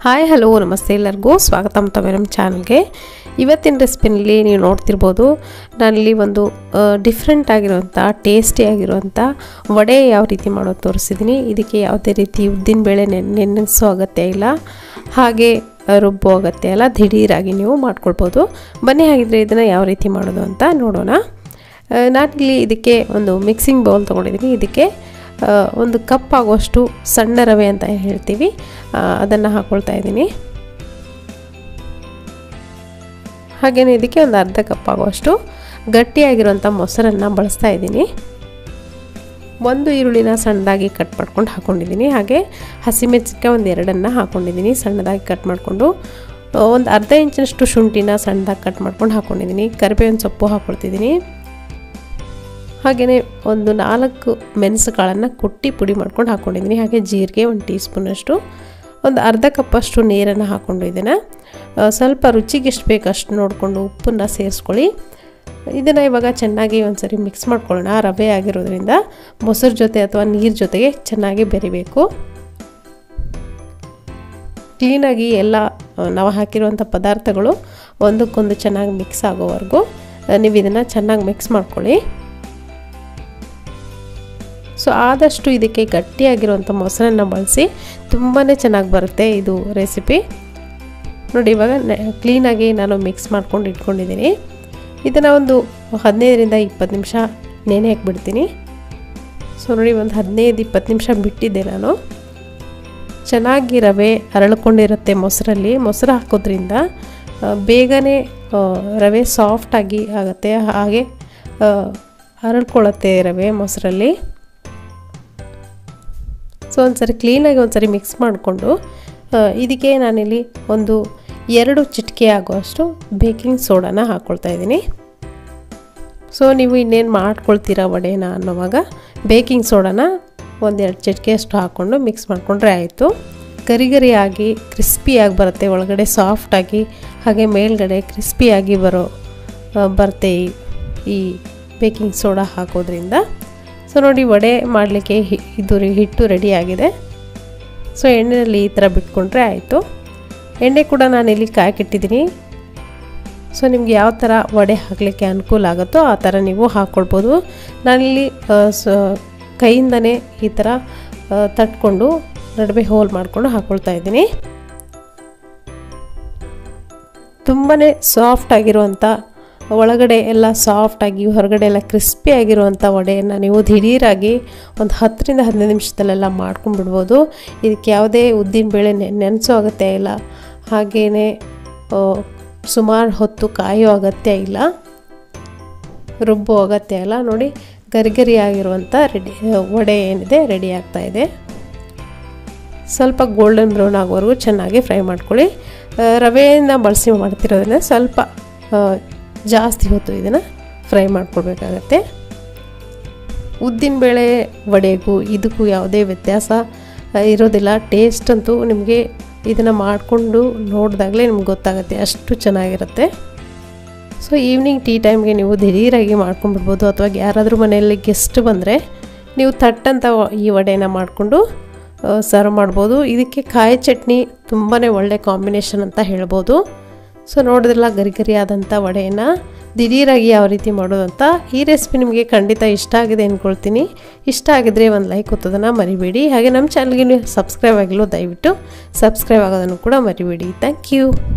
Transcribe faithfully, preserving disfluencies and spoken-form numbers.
Hi hello ನಮಸ್ತೆ ಎಲ್ಲರಿಗೂ ಸ್ವಾಗತ ಮತ್ತೊಮ್ಮೆ ನಮ್ಮ ಚಾನಲ್ಗೆ. ಇವತ್ತಿನ ರೆಸಿಪಿನಲ್ಲಿ ನೀವು ನೋಡ್ತಿರ್ಬೋದು, ನಾನಿಲ್ಲಿ ಒಂದು ಡಿಫ್ರೆಂಟ್ ಆಗಿರುವಂಥ ಟೇಸ್ಟಿ ಆಗಿರುವಂಥ ವಡೆ ಯಾವ ರೀತಿ ಮಾಡೋದು ತೋರಿಸಿದ್ದೀನಿ. ಇದಕ್ಕೆ ಯಾವುದೇ ರೀತಿ ಉದ್ದಿನ ಬೇಳೆ ನೆನೆಸೋ ಅಗತ್ಯ ಇಲ್ಲ, ಹಾಗೆ ರುಬ್ಬೋ ಅಗತ್ಯ ಇಲ್ಲ, ದಿಢೀರಾಗಿ ನೀವು ಮಾಡ್ಕೊಳ್ಬೋದು. ಬನ್ನಿ ಹಾಗಿದ್ರೆ ಇದನ್ನು ಯಾವ ರೀತಿ ಮಾಡೋದು ಅಂತ ನೋಡೋಣ. ನಾನಿಲ್ಲಿ ಇದಕ್ಕೆ ಒಂದು ಮಿಕ್ಸಿಂಗ್ ಬೌಲ್ ತೊಗೊಂಡಿದ್ದೀನಿ. ಇದಕ್ಕೆ ಒಂದು ಕಪ್ ಆಗುವಷ್ಟು ಸಣ್ಣ ರವೆ ಅಂತ ಹೇಳ್ತೀವಿ, ಅದನ್ನು ಹಾಕ್ಕೊಳ್ತಾ ಇದ್ದೀನಿ. ಹಾಗೆಯೇ ಇದಕ್ಕೆ ಒಂದು ಅರ್ಧ ಕಪ್ ಆಗುವಷ್ಟು ಗಟ್ಟಿಯಾಗಿರುವಂಥ ಮೊಸರನ್ನು ಬಳಸ್ತಾ ಇದ್ದೀನಿ. ಒಂದು ಈರುಳ್ಳಿನ ಸಣ್ಣದಾಗಿ ಕಟ್ ಮಾಡ್ಕೊಂಡು ಹಾಕ್ಕೊಂಡಿದ್ದೀನಿ. ಹಾಗೆ ಹಸಿಮೆಣಸಿನಕಾಯಿ ಒಂದು ಎರಡನ್ನು ಹಾಕ್ಕೊಂಡಿದ್ದೀನಿ ಸಣ್ಣದಾಗಿ ಕಟ್ ಮಾಡಿಕೊಂಡು. ಒಂದು ಅರ್ಧ ಇಂಚಿನಷ್ಟು ಶುಂಠಿನ ಸಣ್ಣದಾಗಿ ಕಟ್ ಮಾಡ್ಕೊಂಡು ಹಾಕ್ಕೊಂಡಿದ್ದೀನಿ. ಕರಿಬೇವಿನ ಸೊಪ್ಪು ಹಾಕ್ಕೊಳ್ತಿದ್ದೀನಿ. ಹಾಗೆಯೇ ಒಂದು ನಾಲ್ಕು ಮೆಣಸು ಕಾಳನ್ನು ಕುಟ್ಟಿ ಪುಡಿ ಮಾಡ್ಕೊಂಡು ಹಾಕ್ಕೊಂಡಿದ್ದೀನಿ. ಹಾಗೆ ಜೀರಿಗೆ ಒಂದು ಟೀ ಸ್ಪೂನಷ್ಟು, ಒಂದು ಅರ್ಧ ಕಪ್ಪಷ್ಟು ನೀರನ್ನು ಹಾಕ್ಕೊಂಡು ಇದನ್ನು ಸ್ವಲ್ಪ ರುಚಿಗೆ ಎಷ್ಟು ಬೇಕು ಅಷ್ಟು ನೋಡಿಕೊಂಡು ಉಪ್ಪನ್ನು ಸೇರಿಸ್ಕೊಳ್ಳಿ. ಇದನ್ನು ಇವಾಗ ಚೆನ್ನಾಗಿ ಒಂದು ಸರಿ ಮಿಕ್ಸ್ ಮಾಡ್ಕೊಳ್ಳೋಣ. ರವೆ ಆಗಿರೋದ್ರಿಂದ ಮೊಸರು ಜೊತೆ ಅಥವಾ ನೀರು ಜೊತೆಗೆ ಚೆನ್ನಾಗಿ ಬೆರಿಬೇಕು. ಕ್ಲೀನಾಗಿ ಎಲ್ಲ ನಾವು ಹಾಕಿರುವಂಥ ಪದಾರ್ಥಗಳು ಒಂದಕ್ಕೊಂದು ಚೆನ್ನಾಗಿ ಮಿಕ್ಸ್ ಆಗೋವರೆಗೂ ನೀವು ಇದನ್ನು ಚೆನ್ನಾಗಿ ಮಿಕ್ಸ್ ಮಾಡ್ಕೊಳ್ಳಿ. ಸೊ ಆದಷ್ಟು ಇದಕ್ಕೆ ಗಟ್ಟಿಯಾಗಿರುವಂಥ ಮೊಸರನ್ನು ಬಳಸಿ ತುಂಬಾ ಚೆನ್ನಾಗಿ ಬರುತ್ತೆ ಇದು ರೆಸಿಪಿ. ನೋಡಿ, ಇವಾಗ ಕ್ಲೀನಾಗಿ ನಾನು ಮಿಕ್ಸ್ ಮಾಡ್ಕೊಂಡು ಇಟ್ಕೊಂಡಿದ್ದೀನಿ. ಇದನ್ನು ಒಂದು ಹದಿನೈದರಿಂದ ಇಪ್ಪತ್ತು ನಿಮಿಷ ನೆನೆ ಹಾಕ್ಬಿಡ್ತೀನಿ. ಸೊ ನೋಡಿ, ಒಂದು ಹದಿನೈದು ಇಪ್ಪತ್ತು ನಿಮಿಷ ಬಿಟ್ಟಿದ್ದೆ ನಾನು. ಚೆನ್ನಾಗಿ ರವೆ ಅರಳ್ಕೊಂಡಿರುತ್ತೆ ಮೊಸರಲ್ಲಿ. ಮೊಸರು ಹಾಕೋದ್ರಿಂದ ಬೇಗನೆ ರವೆ ಸಾಫ್ಟಾಗಿ ಆಗುತ್ತೆ, ಹಾಗೆ ಅರಳ್ಕೊಳ್ಳುತ್ತೆ ರವೆ ಮೊಸರಲ್ಲಿ. ಸೊ ಒಂದು ಸರಿ ಕ್ಲೀನಾಗಿ ಒಂದು ಸರಿ ಮಿಕ್ಸ್ ಮಾಡಿಕೊಂಡು ಇದಕ್ಕೆ ನಾನಿಲ್ಲಿ ಒಂದು ಎರಡು ಚಿಟಿಕೆ ಆಗುವಷ್ಟು ಬೇಕಿಂಗ್ ಸೋಡಾನ ಹಾಕ್ಕೊಳ್ತಾ ಇದ್ದೀನಿ. ಸೊ ನೀವು ಇನ್ನೇನು ಮಾಡ್ಕೊಳ್ತೀರಾ ವಡೆನ ಅನ್ನೋವಾಗ ಬೇಕಿಂಗ್ ಸೋಡಾನ ಒಂದೆರಡು ಚಿಟಿಕೆಯಷ್ಟು ಹಾಕ್ಕೊಂಡು ಮಿಕ್ಸ್ ಮಾಡಿಕೊಂಡ್ರೆ ಆಯಿತು. ಗರಿ ಗರಿಯಾಗಿ ಕ್ರಿಸ್ಪಿಯಾಗಿ ಬರುತ್ತೆ, ಒಳಗಡೆ ಸಾಫ್ಟಾಗಿ, ಹಾಗೆ ಮೇಲ್ಗಡೆ ಕ್ರಿಸ್ಪಿಯಾಗಿ ಬರೋ ಬರುತ್ತೆ ಈ ಬೇಕಿಂಗ್ ಸೋಡಾ ಹಾಕೋದ್ರಿಂದ. ಸೊ ನೋಡಿ, ವಡೆ ಮಾಡಲಿಕ್ಕೆ ಇದು ಹಿಟ್ಟು ರೆಡಿ ಆಗಿದೆ. ಸೊ ಎಣ್ಣೆಯಲ್ಲಿ ಈ ಥರ ಬಿಟ್ಕೊಂಡ್ರೆ ಆಯಿತು. ಎಣ್ಣೆ ಕೂಡ ನಾನಿಲ್ಲಿ ಕಾಯಕ್ಕಿಟ್ಟಿದ್ದೀನಿ. ಸೊ ನಿಮ್ಗೆ ಯಾವ ಥರ ವಡೆ ಹಾಕಲಿಕ್ಕೆ ಅನುಕೂಲ ಆಗುತ್ತೋ ಆ ಥರ ನೀವು ಹಾಕ್ಕೊಳ್ಬೋದು. ನಾನಿಲ್ಲಿ ಸ ಕೈಯಿಂದನೇ ಈ ಥರ ತಟ್ಕೊಂಡು ನಡುವೆ ಹೋಲ್ ಮಾಡಿಕೊಂಡು ಹಾಕ್ಕೊಳ್ತಾ ಇದ್ದೀನಿ. ತುಂಬಾ ಸಾಫ್ಟ್ ಆಗಿರುವಂಥ, ಒಳಗಡೆ ಎಲ್ಲ ಸಾಫ್ಟಾಗಿ ಹೊರಗಡೆ ಎಲ್ಲ ಕ್ರಿಸ್ಪಿ ಆಗಿರುವಂಥ ವಡೆಯನ್ನು ನೀವು ದಿಢೀರಾಗಿ ಒಂದು ಹತ್ತರಿಂದ ಹದಿನೈದು ನಿಮಿಷದಲ್ಲೆಲ್ಲ ಮಾಡ್ಕೊಂಡ್ಬಿಡ್ಬೋದು. ಇದಕ್ಕೆ ಯಾವುದೇ ಉದ್ದಿನ ಬೇಳೆ ನೆನೆಸೋ ಅಗತ್ಯ ಇಲ್ಲ, ಹಾಗೆಯೇ ಸುಮಾರು ಹೊತ್ತು ಕಾಯೋ ಅಗತ್ಯ ಇಲ್ಲ, ರುಬ್ಬೋ ಅಗತ್ಯ ಇಲ್ಲ. ನೋಡಿ, ಗರಿಗರಿ ಆಗಿರುವಂಥ ರೆಡಿ ವಡೆ ಏನಿದೆ ರೆಡಿ ಆಗ್ತಾಯಿದೆ. ಸ್ವಲ್ಪ ಗೋಲ್ಡನ್ ಬ್ರೌನ್ ಆಗೋವರೆಗೂ ಚೆನ್ನಾಗಿ ಫ್ರೈ ಮಾಡ್ಕೊಳ್ಳಿ. ರವೆಯನ್ನು ಬಳಸಿ ಮಾಡ್ತಿರೋದ್ರಿಂದ ಸ್ವಲ್ಪ ಜಾಸ್ತಿ ಹೊತ್ತು ಇದನ್ನು ಫ್ರೈ ಮಾಡ್ಕೊಳ್ಬೇಕಾಗತ್ತೆ. ಉದ್ದಿನಬೇಳೆ ವಡೆಗೂ ಇದಕ್ಕೂ ಯಾವುದೇ ವ್ಯತ್ಯಾಸ ಇರೋದಿಲ್ಲ. ಟೇಸ್ಟ್ ಅಂತೂ ನಿಮಗೆ ಇದನ್ನು ಮಾಡಿಕೊಂಡು ನೋಡಿದಾಗಲೇ ನಿಮ್ಗೆ ಗೊತ್ತಾಗುತ್ತೆ, ಅಷ್ಟು ಚೆನ್ನಾಗಿರುತ್ತೆ. ಸೊ ಈವ್ನಿಂಗ್ ಟೀ ಟೈಮ್ಗೆ ನೀವು ದಿಢೀರಾಗಿ ಮಾಡ್ಕೊಂಡ್ಬಿಡ್ಬೋದು, ಅಥವಾ ಯಾರಾದರೂ ಮನೆಯಲ್ಲಿ ಗೆಸ್ಟ್ ಬಂದರೆ ನೀವು ತಟ್ಟಂಥ ಈ ವಡೆನ ಮಾಡಿಕೊಂಡು ಸರ್ವ್ ಮಾಡ್ಬೋದು. ಇದಕ್ಕೆ ಕಾಯಿ ಚಟ್ನಿ ತುಂಬಾ ಒಳ್ಳೆ ಕಾಂಬಿನೇಷನ್ ಅಂತ ಹೇಳ್ಬೋದು. ಸೊ ನೋಡಿದ್ರಲ್ಲ, ಗರಿ ಗರಿಯಾದಂಥ ವಡೆಯನ್ನು ದಿಢೀರಾಗಿ ಯಾವ ರೀತಿ ಮಾಡೋದು ಅಂತ. ಈ ರೆಸಿಪಿ ನಿಮಗೆ ಖಂಡಿತ ಇಷ್ಟ ಆಗಿದೆ ಅಂದ್ಕೊಳ್ತೀನಿ. ಇಷ್ಟ ಆಗಿದ್ರೆ ಒಂದು ಲೈಕ್ ಒತ್ತೋದನ್ನು ಮರಿಬೇಡಿ. ಹಾಗೆ ನಮ್ಮ ಚಾನಲ್ಗೆ ನೀವು ಸಬ್ಸ್ಕ್ರೈಬ್ ಆಗಿಲ್ಲ, ದಯವಿಟ್ಟು ಸಬ್ಸ್ಕ್ರೈಬ್ ಆಗೋದನ್ನು ಕೂಡ ಮರಿಬೇಡಿ. Thank you.